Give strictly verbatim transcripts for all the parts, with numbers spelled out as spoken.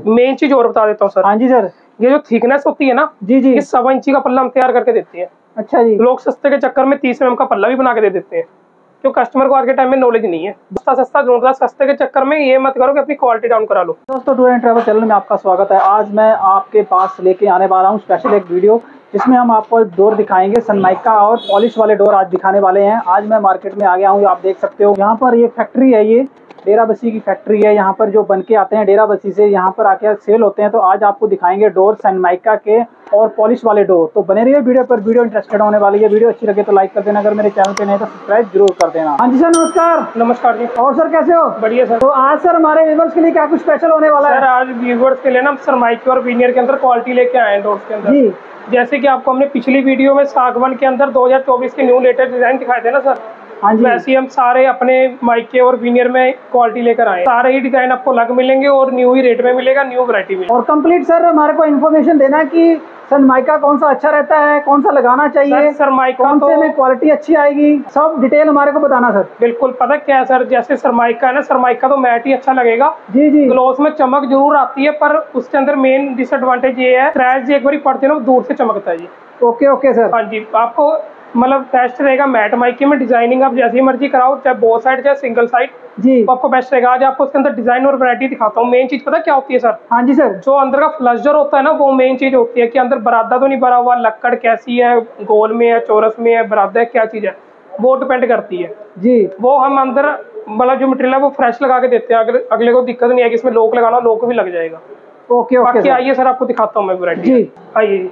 Main चीज और बता देता हूँ सर। हाँ जी सर। ये जो थिकनेस होती है ना जी जी, ये सवा इंची का पल्ला हम तैयार करके देते हैं। अच्छा जी। लोग सस्ते के चक्कर में तीस एम एम का पल्ला भी बना के दे देते हैं, जो कस्टमर को आज के टाइम में नॉलेज नहीं है। सस्ता सस्ता ढूंढ रहा, सस्ते के चक्कर में ये मत करो कि अपनी क्वालिटी डाउन करा लो। दोस्तों, टूर एंड ट्रैवल चैनल में आपका स्वागत है। आज मैं आपके पास लेके आने वाला हूँ स्पेशल एक वीडियो, जिसमें हम आपको डोर दिखाएंगे। सनमाइका और पॉलिश वाले डोर आज दिखाने वाले हैं। आज मैं मार्केट में आ गया हूँ, आप देख सकते हो। यहाँ पर ये फैक्ट्री है, ये डेरा बस्सी की फैक्ट्री है। यहाँ पर जो बन के आते हैं डेरा बस्सी से, यहाँ पर आके सेल होते हैं। तो आज आपको दिखाएंगे डोर सनमाइका के और पॉलिश वाले डोर। तो बने रहिए वीडियो पर, वीडियो इंटरेस्टेड होने वाली है। वीडियो अच्छी लगे तो लाइक कर देना, अगर मेरे चैनल पे नहीं तो सब्सक्राइब जरूर कर देना। हाँ जी सर, नमस्कार। नमस्कार जी। और सर कैसे हो? बढ़िया सर। तो आज सर हमारे व्यूअर्स के लिए क्या कुछ स्पेशल होने वाला है? सर आज व्यूअर्स के लिए ना सनमाइका और वीनियर के अंदर क्वालिटी लेके आए हैं डोर्स के अंदर जी। जैसे कि आपको हमने पिछली वीडियो में सागवान के अंदर दो हज़ार चौबीस के न्यू लेटेस्ट डिजाइन दिखाए थे ना सर। हाँ जी। वैसे हम सारे अपने माइके और वीनियर में क्वालिटी लेकर आए। सारे ही डिजाइन आपको अलग मिलेंगे और न्यू ही रेट में मिलेगा, न्यू वैरायटी में। और कंप्लीट सर हमारे को इन्फॉर्मेशन देना कि सनमाइका कौन सा अच्छा रहता है, कौन सा लगाना चाहिए, सनमाइका कौन तो से में क्वालिटी अच्छी आएगी, सब डिटेल हमारे को बताना सर। बिल्कुल। पता क्या है सर, जैसे सनमाइका है ना, सनमाइका तो मैट ही अच्छा लगेगा जी जी। ग्लोस में चमक जरूर आती है, पर उसके अंदर मेन डिसएडवांटेज ये है, क्रैच एक बार पड़ती है ना, दूर से चमकता है जी। Okay okay sir. हाँ जी। आपको मतलब बेस्ट रहेगा मैट माइके में। डिजाइनिंग आप जैसी मर्जी कराओ, चाहे बो साइड चाहे सिंगल साइड जी, तो आपको बेस्ट रहेगा। आज आपको उसके अंदर डिजाइन और वैरायटी दिखाता हूँ। मेन चीज पता क्या होती है सर? हाँ जी सर। जो अंदर का फ्लशर होता है ना, वो मेन चीज होती है कि अंदर बरादा तो नहीं भरा हुआ, लक्कड़ कैसी है, गोल में है, चौरस में है, बरादा है, क्या चीज है, वो डिपेंड करती है जी। वो हम अंदर मतलब जो मटेरियल है वो फ्रेश लगा के देते हैं। अगले अगले को दिक्कत नहीं है कि इसमें लोक लगाना, लोक भी लग जाएगा। Okay okay. बाकी आइए सर, आपको दिखाता हूँ मैं वैरायटी जी। आइए,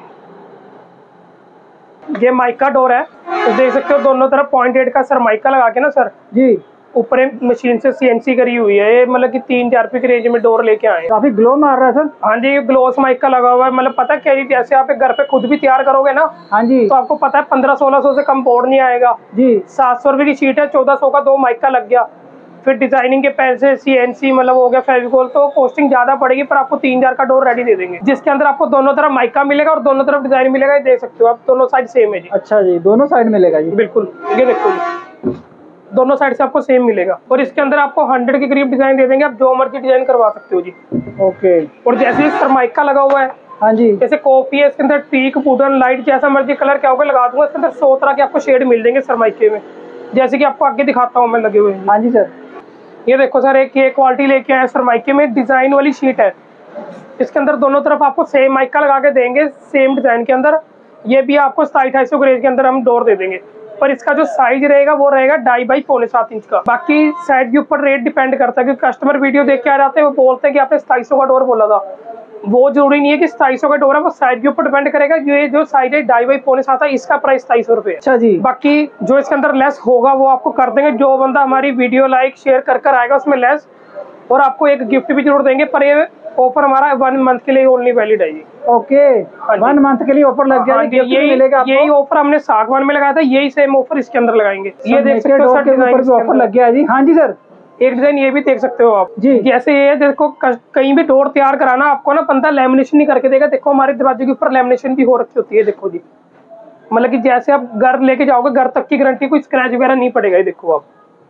ये माइका डोर है, तो देख सकते हो दोनों तरफ पॉइंट एट का सनमाइका लगा के ना सर जी, ऊपर मशीन से सीएनसी करी हुई है। ये मतलब कि तीन हजार रुपए की रेंज में डोर लेके आए। काफी ग्लो मार रहा है सर। हाँ जी, ग्लोस माइका लगा हुआ है। मतलब पता क्या है, जैसे आप घर पे खुद भी तैयार करोगे ना, हाँ जी, तो आपको पता है पंद्रह सोलह सौ से कम बोर्ड नहीं आएगा जी। सात सौ रुपए की शीट है, चौदह सौ का दो माइका लग गया। फिर डिजाइनिंग के पैसे, सीएनसी मतलब हो गया, फेविकोल, तो कॉस्टिंग ज्यादा पड़ेगी, पर आपको तीन हजार का डोर रेडी दे देंगे, जिसके अंदर आपको दोनों तरफ माइका मिलेगा और दोनों तरफ डिजाइन मिलेगा। ये देख सकते हो आप, दोनों साइड सेम है जी। अच्छा जी, दोनों साइड मिलेगा जी। बिल्कुल, ये देखो जी, दोनों साइड से आपको सेम मिलेगा। और इसके अंदर आपको हंड्रेड के करीब डिजाइन दे देंगे, आप जो मर्जी डिजाइन करवा सकते हो जी। ओके। और जैसे सनमाइका लगा हुआ है, हाँ जी, जैसे कॉफी है, इसके अंदर टीक, वुडन, लाइट, जैसा मर्जी कलर क्या होगा लगा दूंगा। इसके अंदर सौ तरह के आपको शेड मिल देंगे सनमाइके में, जैसे कि आपको आगे दिखाता हूँ मैं लगे हुए। हाँ जी सर। ये देखो सर, एक ये क्वालिटी लेके आए सनमाइके में, डिजाइन वाली शीट है। इसके अंदर दोनों तरफ आपको सेम माइका लगा के देंगे, सेम डिजाइन के अंदर। ये भी आपको ढाई ढाई सौ ग्रेज के अंदर हम डोर दे देंगे, पर इसका जो साइज रहेगा वो रहेगा ढाई बाई पौने सात इंच का। बाकी साइज के ऊपर रेट डिपेंड करता है, क्योंकि कस्टमर वीडियो देख के आ जाते हैं, वो बोलते हैं कि आपने सताईस सौ का डोर बोला था। वो जरूरी नहीं है कि सताईस सौ का डोर है, वो साइज के ऊपर डिपेंड करेगा। ये जो साइज है ढाई बाई पौने सात है, इसका प्राइस सताईस सौ रुपए। अच्छा जी। बाकी जो इसके अंदर लेस होगा वो आपको कर देंगे। जो बंदा हमारी वीडियो लाइक शेयर कर कर आएगा उसमें लेस, और आपको एक गिफ्ट भी जरूर देंगे। पर ये ऑफर हमारा वन मंथ के लिए ओनली वैलिड है जी। ओके, वन मंथ के लिए ऑफर लग गया। यही मिलेगा, यही ऑफर हमने सागवान में लगाया था, यही सेम ऑफर इसके अंदर लगाएंगे। ये देख सकते हो सर, ऑफर लग गया जी। हाँ जी सर। एक डिजाइन ये भी देख सकते हो आप जी। जैसे ये देखो, कहीं भी डोर तैयार कराना आपको ना, बंदा लेमिनेशन नहीं करके देगा। देखो हमारे दरवाजे के ऊपर लेमिनेशन भी हो रखी होती है, देखो जी। मतलब कि जैसे आप घर लेके जाओगे, घर तक की गारंटी, कोई स्क्रैच वगैरह नहीं पड़ेगा। ये देखो आप,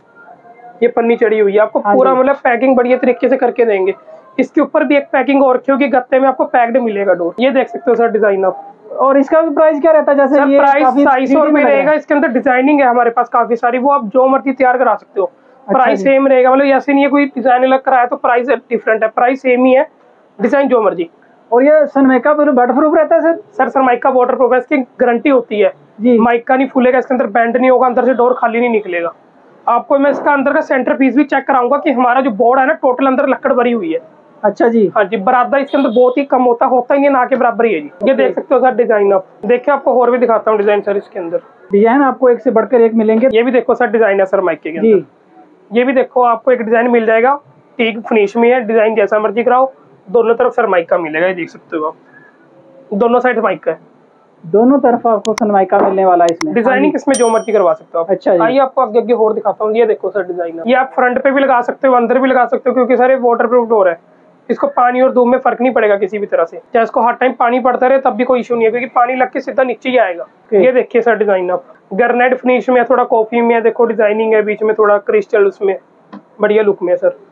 ये पन्नी चढ़ी हुई है, आपको पूरा मतलब पैकिंग बढ़िया तरीके से करके देंगे। इसके ऊपर भी एक पैकिंग और रखी होगी, गत्ते में आपको पैक्ड मिलेगा डोर। ये देख सकते हो सर डिजाइन आप। और इसका भी प्राइस क्या रहता है? जैसे ये प्राइस ढाई सौ रुपए रहेगा। इसके अंदर डिजाइनिंग है हमारे पास काफी सारी, वो आप जो मर्जी तैयार करा सकते हो। प्राइस सेम रहेगा, मतलब ऐसे नहीं है कोई डिजाइन अलग कराया तो प्राइस डिफरेंट है, प्राइस सेम ही है, डिजाइन जो मर्जी। और ये सनमाइका वाटर प्रूफ रहता है sir? Sir Sunmica waterproof है, इसकी गारंटी होती है जी। माइका नहीं फूलेगा, इसके अंदर बेंड नहीं होगा, अंदर से डोर खाली नहीं निकलेगा। आपको मैं इसका अंदर का सेंटर पीस भी चेक कराऊंगा कि हमारा जो बोर्ड है ना, टोटल अंदर लकड़ भरी हुई है। अच्छा जी। हाँ जी, बराबर इसके अंदर बहुत ही कम होता होता ही नहीं, ना के बराबर ही है जी। ये देख सकते हो सर डिजाइन आप। देखिए आपको और भी दिखाता हूँ डिजाइन सर। इसके अंदर डिजाइन आपको एक से बढ़कर एक मिलेंगे। ये भी देखो सर डिजाइन है सर माइके के अंदर। ये भी देखो आपको एक डिजाइन मिल जाएगा, ठीक फिनिश में है, डिजाइन जैसा मर्जी कराओ। दोनों तरफ सर माइका मिलेगा, ये देख सकते हो आप, दोनों साइड माइका है, दोनों तरफ आपको सनमाइका मिलने वाला है। इसमें डिजाइनिंग इसमें जो मर्जी करवा सकते हो आप। अच्छा, आइए आपको आगे आगे और दिखाता हूँ। ये देखो सर डिजाइन, ये आप फ्रंट पे भी लगा सकते हो, अंदर भी लगा सकते हो, क्योंकि सर ये वाटर प्रूफ डोर है। इसको पानी और धूप में फर्क नहीं पड़ेगा किसी भी तरह से, चाहे इसको हर टाइम पानी पड़ता रहे तब भी कोई इशू नहीं है, क्योंकि पानी लग के सीधा नीचे ही आएगा। ये देखिए सर डिजाइन आप, गरनेट फिनिश में, थोड़ा कॉफी में, देखो डिजाइनिंग है, बीच में थोड़ा क्रिस्टल, उसमें बढ़िया लुक में सर।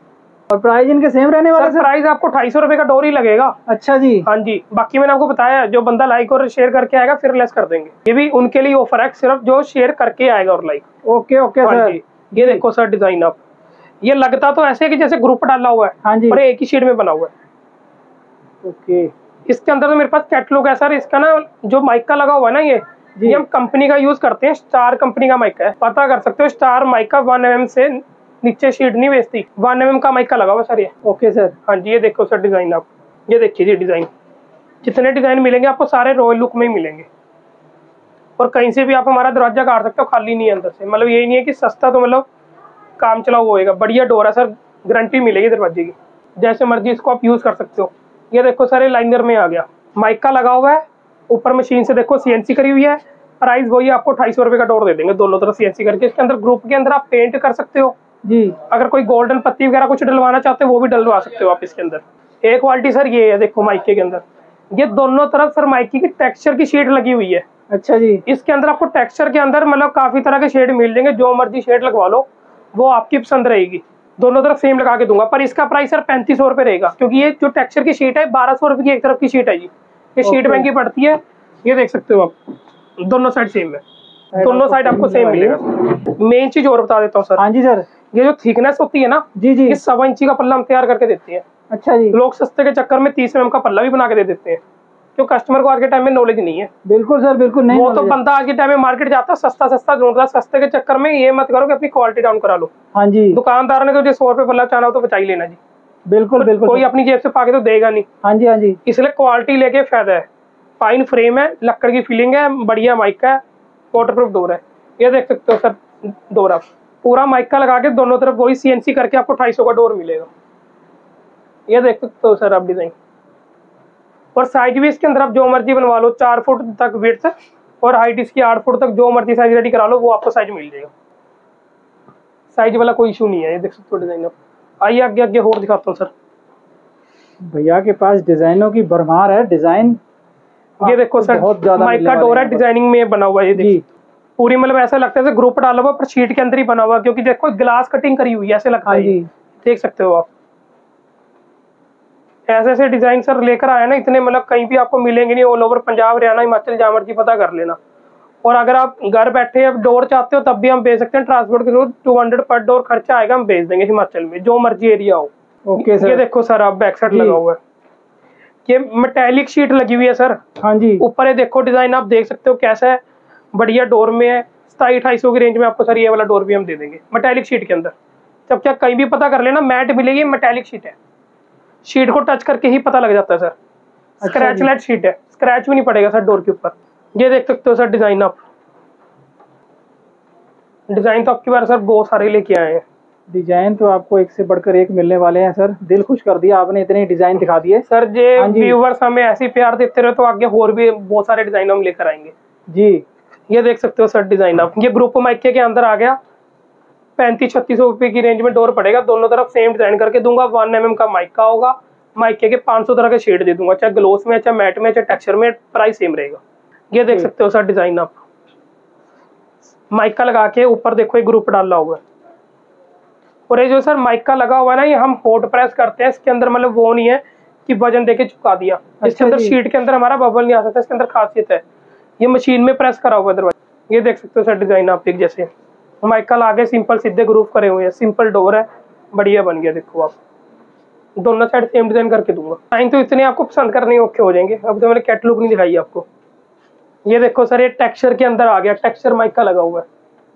और प्राइस इनके सेम रहने वाला सर? प्राइस आपको ढाई सौ रुपए का डोर ही लगेगा। अच्छा जी। हाँ जी, बाकी मैंने आपको बताया जो बंदा लाइक और शेयर करके आएगा फिर लेस कर देंगे। ये भी उनके लिए ऑफर है, सिर्फ जो शेयर करके आएगा और लाइक। ओके ओके हाँ सर। जी, ये देखो सर डिजाइन आप, ये लगता तो ऐसे कि जैसे ग्रुप डाला हुआ है। हाँ जी। और एक ही शीट में बना हुआ है। ओके। इसके अंदर तो मेरे पास कैटलॉग है सर। इसका ना जो माइका लगा हुआ है ना, ये ये हम कंपनी का यूज करते हैं, स्टार कंपनी का माइका है। पता कर सकते हो, Star Mica one M M से नीचे शीट नहीं बेचती, वन एम एम का माइका लगा हुआ सर ये। Okay sir. हाँ जी, ये देखो सर डिजाइन आप, ये देखिए जी डिजाइन। जितने डिजाइन मिलेंगे आपको सारे रॉयल लुक में ही मिलेंगे, और कहीं से भी आप हमारा दरवाजा काट सकते हो, खाली नहीं है अंदर से। मतलब यही नहीं है कि सस्ता तो मतलब काम चलाओ होएगा, बढ़िया डोर है सर, गारंटी मिलेगी दरवाजे की, जैसे मर्जी इसको आप यूज कर सकते हो। ये देखो सर, ये लाइनर में आ गया, माइका लगा हुआ है, ऊपर मशीन से देखो सीएनसी करी हुई है। प्राइस वही आपको ढाई सौ रुपए का डोर दे देंगे, दोनों तरफ सीएनसी करके। इसके अंदर ग्रुप के अंदर आप पेंट कर सकते हो जी। अगर कोई गोल्डन पत्ती वगैरह कुछ डलवाना चाहते हो वो भी डलवा सकते हो आप इसके अंदर। एक क्वालिटी सर ये है, देखो माइके के अंदर ये दोनों तरफ सर माइके की टेक्सचर की शीट लगी हुई है। अच्छा जी। इसके अंदर आपको टेक्सचर के अंदर मतलब काफी तरह के शेड मिल जाएंगे, जो मर्जी शेड लगवा लो, वो आपकी पसंद रहेगी। दोनों तरफ सेम लगा के दूंगा, पर इसका प्राइस सर पैंतीस सौ रुपए रहेगा, क्योंकि ये जो टेक्सचर की शीट है बारह सौ रुपए की एक तरफ की शीट है जी। ये शीट महंगी पड़ती है, ये देख सकते हो आप, दोनों साइड सेम है, दोनों साइड आपको सेम मिलेगा। मेन चीज और बता देता हूँ सर। हाँ जी सर। ये जो थिकनेस होती है ना जी जी, ये सवा इंची का पल्ला हम तैयार करके देते हैं। अच्छा जी। लोग सस्ते के चक्कर में तीस एम का पल्ला भी बना के दे देते हैं, क्यों कस्टमर को आज के टाइम में नॉलेज नहीं है। बिल्कुल सर, बिल्कुल नहीं। वो तो बंदा आज के टाइम में मार्केट जाता है सस्ता सस्ता ढूंढता है, सस्ते के चक्कर में ये मत करो कि अपनी क्वालिटी डाउन करा लो। हाँ जी। दुकानदार ने तो जो सौ रुपए पल्ला चाहना हो तो बचा ही लेना जी। बिल्कुल बिल्कुल, कोई अपनी जेब से पाके तो देगा नहीं। हाँ जी हाँ जी। इसलिए क्वालिटी लेके फायदा है। फाइन फ्रेम है, लक्कड़ की फीलिंग है, बढ़िया माइक है, वाटर प्रूफ डोर है। ये देख सकते हो सर डोर, आप पूरा माइका लगा के दोनों तरफ वही सीएनसी करके आपको ढाई सौ का डोर मिलेगा। ये देख सकते हो सर आप डिजाइन, और साइज भी इसके अंदर आप जो मर्जी बनवा लो, चार फुट तक विड्थ और हाइट इसकी आठ फुट तक, जो मर्जी साइज रेडी करा लो वो आपको साइज मिल जाएगा। साइज वाला कोई इशू नहीं है। ये देख सकते हो डिजाइन। आइए आगे आगे और दिखाता हूँ सर। भैया के पास डिजाइनों की भरमार है। डिजाइन ये देखो सर, माइका डोर है, डिजाइनिंग में बना हुआ है। ये देखिए पूरी, मतलब ऐसा लगता है ग्रुप डाला हुआ पर शीट के अंदर ही बना हुआ, क्योंकि देखो ग्लास कटिंग करी हुई है, ऐसे लगता है। देख सकते हो आप, ऐसे ऐसे डिजाइन सर लेकर आया ना, इतने मतलब कहीं भी आपको मिलेंगे नहीं। ऑल ओवर पंजाब, हरियाणा, हिमाचल, जहाँ मर्जी पता कर लेना। और अगर आप घर बैठे अब डोर चाहते हो तब भी हम भेज सकते हैं। ट्रांसपोर्ट के थ्रू टू हंड्रेड पर डोर खर्चा आएगा, हम भेज देंगे हिमाचल में, जो मर्जी एरिया हो। Okay sir. ये देखो सर आप, बैक साइड लगा हुआ है, ये मेटेलिक शीट लगी हुई है सर। हाँ जी। ऊपर ये देखो डिजाइन, आप देख सकते हो कैसा है, बढ़िया डोर में है। सताई अठाई सौ की रेंज में आपको सर ये वाला डोर भी हम दे देंगे मेटेलिक शीट के अंदर। जब क्या कहीं भी पता कर लेना, मैट मिलेगी, मेटेलिक शीट है, शीट को टच करके ही पता लग जाता है सर। स्क्रैच लाइट शीट है, स्क्रैच भी नहीं पड़ेगा सर डोर के ऊपर। ये देख सकते हो सर डिजाइन, आप डिजाइन तो आपकी बार सर बहुत सारे लेके आए हैं। डिजाइन तो आपको एक से बढ़कर एक मिलने वाले हैं सर। दिल खुश कर दिया आपने, इतने डिजाइन दिखा दिए सर। जे व्यूवर्स हमें ऐसे प्यार देते रहे तो आगे और भी बहुत सारे डिजाइन हम लेकर आएंगे जी। ये देख सकते हो सर डिजाइन आप, ये ग्रुप माइके के अंदर आ गया। पैंतीस छत्तीस सौ रुपए की रेंज में डोर पड़ेगा, दोनों तरफ सेम डिजाइन करके दूंगा। वन एम एम का माइका होगा, माइके के पाँच सौ तरह के शेड दे दूंगा, चाहे ग्लोस में, चाहे मैट में, चाहे टेक्सचर में, प्राइस सेम रहेगा। ये देख सकते हो सर डिजाइन आप, माइका लगा के ऊपर देखो एक ग्रुप डाला हुआ है। और ये जो सर माइका लगा हुआ है ना, ये हम हॉट प्रेस करते हैं। इसके अंदर मतलब वो नहीं है कि वजन देके चुका दिया। इसके अंदर शीट के अंदर हमारा बबल नहीं आ सकता, इसके अंदर खासियत है। ये मशीन में प्रेस करा हुआ है दरवाजा। ये देख सकते हो सर डिजाइन आप, एक जैसे माइका लागे सिंपल सीधे ग्रुप करे हुए हैं, सिंपल डोर है, बढ़िया बन गया। देखो आप, दोनों साइड सेम डिजाइन करके दूंगा। डिजाइन तो इतने आपको पसंद करने ओके हो जाएंगे। अब तो मैंने कैटलॉग नहीं दिखाई आपको। ये देखो सर, ये टेक्सचर के अंदर आ गया, टेक्सचर माइका लगा हुआ है।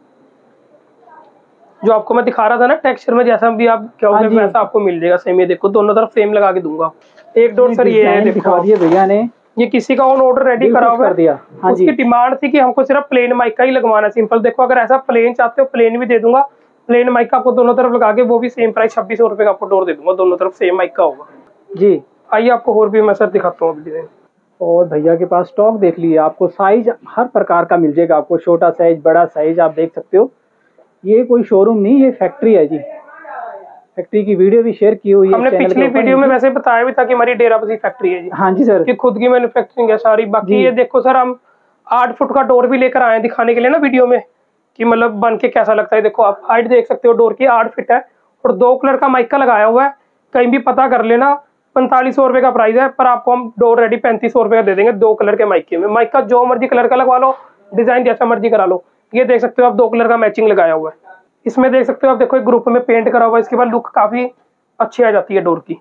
जो आपको मैं दिखा रहा था ना टेक्सचर में, जैसा भी आप कहोगे वैसा आपको मिल जाएगा सेम। ये देखो दोनों तरफ फ्रेम लगा के दूंगा। एक डोर सर ये है, देखो भैया ने ये किसी का ऑन ऑर्डर रेडी करा हुआ है। हाँ उसकी डिमांड थी कि हमको सिर्फ प्लेन माइका ही लगवाना, सिंपल। देखो अगर ऐसा प्लेन चाहते हो प्लेन भी दे दूंगा, प्लेन माइका आपको दोनों तरफ लगा के वो भी सेम प्राइस छब्बीस सौ रुपए का आपको डोर दे दूंगा, दोनों तरफ सेम माइका होगा जी। आइए आपको और भी मैं सर दिखाता हूँ डिजाइन। और भैया के पास स्टॉक देख लीजिए, आपको साइज हर प्रकार का मिल जाएगा, आपको छोटा साइज, बड़ा साइज, आप देख सकते हो। ये कोई शोरूम नहीं, ये फैक्ट्री है जी। फैक्ट्री की वीडियो भी शेयर की हुई है हमने पिछली वीडियो में, वैसे बताया भी था कि हमारी डेराबस्सी फैक्ट्री है जी। हाँ जी सर, कि खुद की मैन्युफैक्चरिंग है सारी। बाकी ये देखो सर, हम आठ फुट का डोर भी लेकर आए दिखाने के लिए ना वीडियो में, कि मतलब बन के कैसा लगता है। देखो आप हाइट देख सकते हो, डोर की आठ फीट है और दो कलर का माइका लगाया हुआ है। कहीं भी पता कर लेना, पैंतालीस सौ रुपये का प्राइस है, पर आपको हम डोर रेडी पैंतीस सौ रुपये का दे देंगे दो कलर के माइके में। माइका जो मर्जी कलर का लगवा लो, डिजाइन जैसा मर्जी करा लो। ये देख सकते हो आप दो कलर का मैचिंग लगाया हुआ है। इसमें देख सकते हो आप, देखो एक ग्रुप में पेंट करा हुआ है, इसके बाद लुक काफी अच्छी आ जाती है डोर की।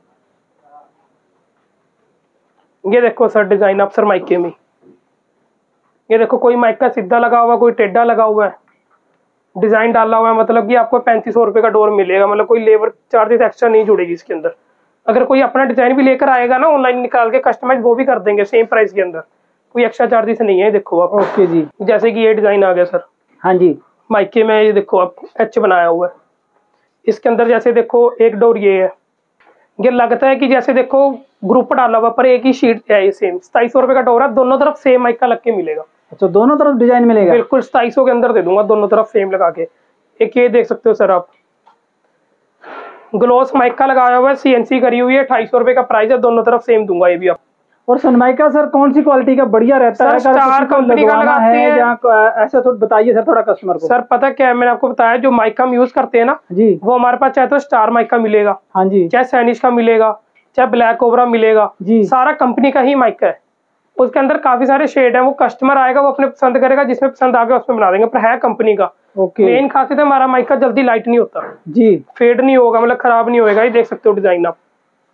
ये देखो सर डिजाइन आप सर माइके में, ये देखो कोई माइका सीधा लगा हुआ है, कोई टेढ़ा लगा हुआ है, डिजाइन डाला हुआ है, मतलब कि आपको पैंतीस सौ रुपये का डोर मिलेगा। मतलब कोई लेबर चार्जेस एक्स्ट्रा नहीं जुड़ेगी इसके अंदर। अगर कोई अपना डिजाइन भी लेकर आएगा ना ऑनलाइन निकाल के कस्टमाइज, वो भी कर देंगे सेम प्राइस के अंदर, कोई एक्स्ट्रा चार्जेस नहीं है। देखो आप, ओके जी, जैसे कि ये डिजाइन आ गया सर, हाँ जी, माइके में ये देखो आप एच बनाया हुआ है। इसके अंदर जैसे देखो एक डोर ये है, ये लगता है कि जैसे देखो ग्रुप डाला हुआ, पर एक ही शीट है। ये सेम सताईस सौ रुपये का डोर है, दोनों तरफ सेम माइका लग के मिलेगा। अच्छा, दोनों तरफ डिजाइन मिलेगा? बिल्कुल सताईस सौ के अंदर दे दूंगा, दोनों तरफ सेम लगा के। एक ये देख सकते हो सर आप, ग्लोस माइका लगाया हुआ है, सीएनसी करी हुई है, अट्ठाईस सौ रुपये का प्राइस है, दोनों तरफ सेम दूंगा ये भी आप। और सनमाइका सर कौन सी क्वालिटी का बढ़िया रहता है? स्टार कंपनी का लगाते हैं या ऐसा थोड़ा बताइए सर थोड़ा कस्टमर को। सर पता क्या है, मैंने आपको बताया जो माइका हम यूज करते हैं ना जी, वो हमारे पास चाहे तो स्टार माइका मिलेगा, हाँ जी, चाहे सैनिश का मिलेगा, चाहे ब्लैक कोबरा मिलेगा जी, सारा कंपनी का ही माइका है। उसके अंदर काफी सारे शेड है, वो कस्टमर आएगा वो अपने पसंद करेगा, जिसमें पसंद आएगा उसमें बना देंगे, पर है कंपनी का। ओके, मेन खासियत है हमारा माइका जल्दी लाइट नहीं होता जी, फेड नहीं होगा, मतलब खराब नहीं होएगा। ये देख सकते हो डिजाइन आप,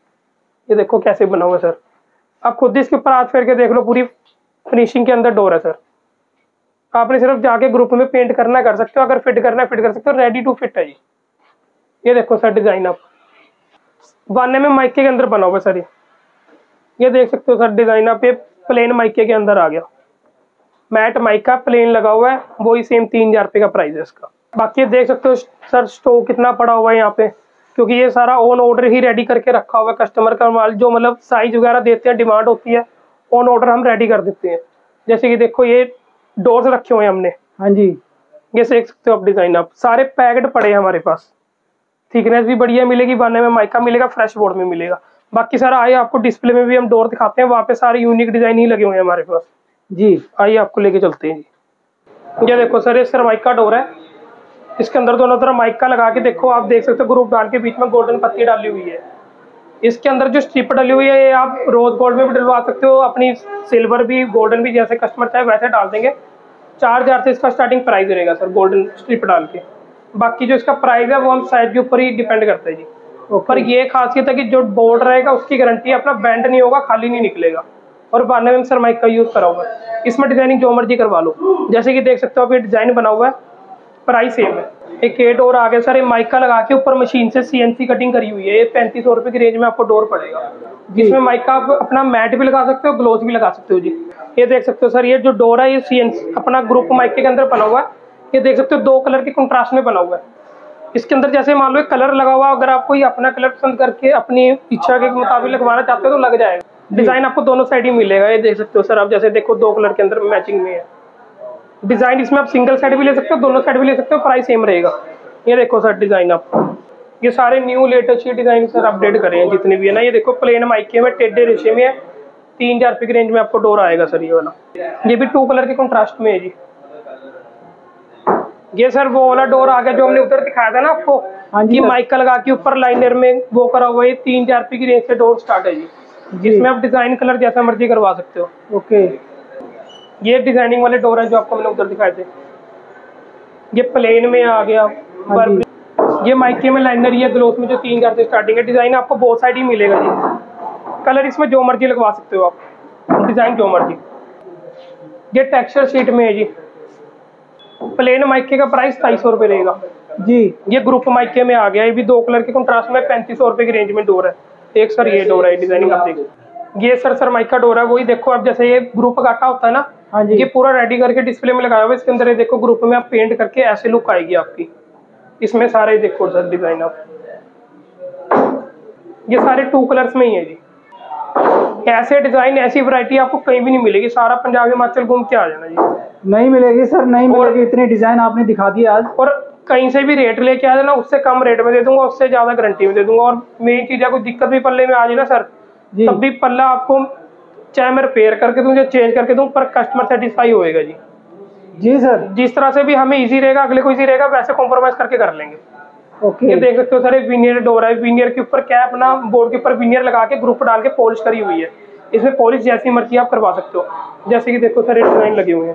ये देखो कैसे बना हुआ है सर। आप खुद इसके ऊपर हाथ फेर के देख लो, पूरी फिनिशिंग के अंदर डोर है सर। आपने सिर्फ जाके ग्रुप में पेंट करना कर सकते हो, अगर फिट करना है फिट कर सकते हो, रेडी टू फिट है जी। ये देखो सर डिजाइन आप बाने में माइके के अंदर बना हुआ है सर। ये ये देख सकते हो सर डिजाइन आप, ये प्लेन माइके के अंदर आ गया, मैट माइका प्लेन लगा हुआ है, वही सेम तीन हजार रुपये का प्राइस है इसका। बाकी ये देख सकते हो सर स्टॉक कितना पड़ा हुआ है यहाँ पे, क्योंकि ये सारा ऑन ऑर्डर ही रेडी करके रखा हुआ है। कस्टमर का माल जो मतलब साइज वगैरह देते हैं, डिमांड होती है, ऑन ऑर्डर हम रेडी कर देते हैं। जैसे कि देखो ये डोर्स रखे हुए हैं हमने, हाँ जी, ये देख सकते हो आप डिजाइन आप, सारे पैक्ड पड़े हैं हमारे पास। थिकनेस भी बढ़िया मिलेगी, बाने में माइका मिलेगा, फ्रेश बोर्ड में मिलेगा। बाकी सारा आइए आपको डिस्प्ले में भी हम डोर दिखाते हैं, वहाँ पे सारे यूनिक डिजाइन ही लगे हुए हैं हमारे पास जी। आइए आपको लेके चलते हैं जी। ये देखो सर, ये सर माइका डोर है, इसके अंदर दोनों तरफ माइका लगा के देखो आप देख सकते हो, ग्रुप डाल के बीच में गोल्डन पत्ती डाली हुई है। इसके अंदर जो स्ट्रिप डली हुई है ये आप रोज गोल्ड में भी डलवा सकते हो, अपनी सिल्वर भी गोल्डन भी जैसे कस्टमर चाहे वैसे डाल देंगे। चार हजार से इसका स्टार्टिंग प्राइस रहेगा सर गोल्डन स्ट्रिप डाल के। बाकी जो इसका प्राइस है वो हम साइज के ऊपर ही डिपेंड करते हैं जी। पर ये खासियत है कि जो बोर्ड रहेगा उसकी गारंटी है, अपना बैंड नहीं होगा, खाली नहीं निकलेगा। और बाने में सर माइक का यूज करा हुआ है, इसमें डिजाइनिंग जो मर्जी करवा लो। जैसे कि देख सकते हो आप, ये डिजाइन बना हुआ है, प्राइस सेम है। एक ये डोर आ गया सर, ये माइका लगा के ऊपर मशीन से सीएनसी कटिंग करी हुई है, ये पैंतीस सौ रुपए की रेंज में आपको डोर पड़ेगा, जिसमें माइका आप अपना मैट भी लगा सकते हो, ग्लोस भी लगा सकते हो जी। ये देख सकते हो सर, ये जो डोर है ये सीएनसी अपना ग्रुप माइके के अंदर बना हुआ है। ये देख सकते हो दो कलर के कंट्रास्ट में बना हुआ है। इसके अंदर जैसे मान लो कलर लगा हुआ, अगर आप कोई अपना कलर पसंद करके अपनी इच्छा के मुताबिक लगवाना चाहते हो तो लग जाएगा। डिजाइन आपको दोनों साइड ही मिलेगा। ये देख सकते हो सर आप, जैसे देखो दो कलर के अंदर मैचिंग में है डिजाइन। इसमें आप सिंगल साइड भी ले सकते हो, दोनों साइड भी ले सकते हो, प्राइस सेम रहेगा। ये देखो सर डिजाइन आप, ये सारे new latest design sir update करे हैं जितने भी है ना। ये देखो प्लेन माइके में टेढ़े रेशे में है, तीन हजार रुपये की रेंज में आपको डोर आएगा सर ये वाला। ये भी टू कलर के कंट्रास्ट में है जी। ये सर वो वाला डोर आ गया जो हमने उधर दिखाया था ना आपको, कि माइका लगा के ऊपर लाइनर में वो करा हुआ है। तीन हजार रुपये की रेंज से डोर स्टार्ट है जी, जिसमें आप डिजाइन कलर जैसा मर्जी करवा सकते हो। ओके, ये डिजाइनिंग वाले डोर है जो आपको मैंने उधर दिखाए थे। ये प्लेन में आ गया, ये माइके में लाइनर, ये ग्लोस में जो तीन हजार से स्टार्टिंग है। डिजाइन आपको बहुत साइड ही मिलेगा जी, कलर इसमें जो मर्जी लगवा सकते हो आप, डिजाइन जो मर्जी। ये टेक्सचर शीट में है जी। प्लेन माइके का प्राइस सताईस सौ रुपये रहेगा जी। ये ग्रुप माइके में आ गया, ये भी दो कलर के कंट्रास्ट में पैंतीस सौ रुपये की रेंज में डोर है। एक सर ये डोर है, डिजाइनिंग आप देखो। ये सर सर माइका डोर है, वही देखो आप, जैसे ये ग्रुप काटा होता है ना, हाँ जी। ये पूरा रेडी करके डिस्प्ले में लगाया हुआ है। इसके अंदर ये देखो ग्रुप में आप पेंट करके ऐसे लुक आएगी आपकी। इसमें सारे देखो सर डिजाइन आप, ये सारे टू कलर्स में ही है जी। ऐसे डिजाइन ऐसी वैरायटी आपको कहीं भी नहीं मिलेगी, सारा पंजाब हिमाचल घूम के आ जाना जी। नहीं मिलेगी सर, नहीं मिलेगी, इतने डिजाइन आपने दिखा दिए आज। और कहीं से भी रेट लेके आ जाना, उससे कम रेट में दे दूंगा, उससे ज्यादा गारंटी में दे दूंगा। और मेन चीज है, कोई दिक्कत भी पल्ले में आ जाए ना सर, तब भी पल्ला आपको चाहे मैं रिपेयर करके दूं या चेंज करके दूं, पर कस्टमर सेटिस्फाई होएगा जी। जी सर, जिस तरह से भी हमें इजी रहेगा, अगले को इजी रहेगा, वैसे कॉम्प्रोमाइज करके कर लेंगे। ओके। ये देख सकते हो सर, विनियर डोर है। विनियर के ऊपर क्या है, अपना बोर्ड के ऊपर विनियर लगा के ग्रुप डाल के पॉलिश करी हुई है। इसमें पॉलिश जैसी मर्जी आप करवा सकते हो। जैसे कि देखो सर, ये डिजाइन लगे हुए हैं।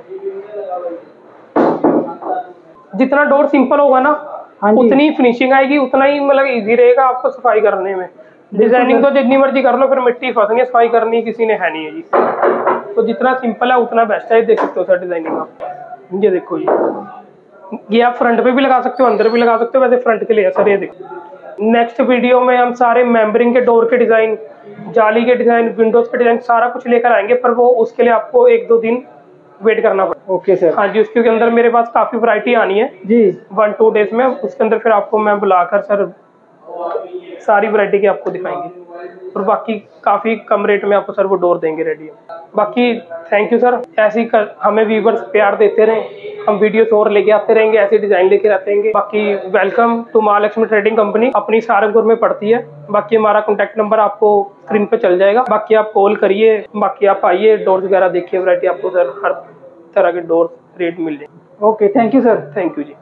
जितना डोर सिंपल होगा ना, हाँ जी, उतनी फिनिशिंग आएगी, उतना ही मतलब इजी रहेगा आपको सफाई करने में। डिजाइनिंग तो जितनी मर्जी कर लो, फिर मिट्टी फंसनी है, सफाई करनी किसी ने है नहीं है जी। तो जितना सिंपल है उतना बेस्ट है। देख सकते हो सर डिजाइनिंग आप, ये देखो ये ये आप फ्रंट पे भी लगा सकते हो, अंदर भी लगा सकते हो। वैसे फ्रंट के लिए है सर, ये देखो। नेक्स्ट वीडियो में हम सारे मेम्बरिंग के डोर के डिजाइन, जाली के डिजाइन, विंडोज के डिजाइन सारा कुछ लेकर आएंगे, पर वो उसके लिए आपको एक दो दिन वेट करना पड़ेगा। Okay sir. हाँ जी, उसके अंदर मेरे पास काफी वैरायटी आनी है जी, वन टू डेज में। उसके अंदर फिर आपको मैं बुलाकर सर सारी वैरायटी की आपको दिखाएंगे, और बाकी काफी कम रेट में आपको सर वो डोर देंगे रेडी। बाकी थैंक यू सर, ऐसे ही कर, हमें व्यूवर्स प्यार देते रहें, हम वीडियोस और लेके आते रहेंगे, ऐसे डिजाइन लेके आते रहेंगे। बाकी welcome to Mahalakshmi trading company, अपनी सहारनपुर में पड़ती है। बाकी हमारा कॉन्टैक्ट नंबर आपको स्क्रीन पे चल जाएगा। बाकी आप कॉल करिए, बाकी आप आइए, डोर्स वगैरह देखिए, वैरायटी आपको सर हर तरह के डोर रेट मिल जाएंगे। Okay, thank you sir. Thank you ji.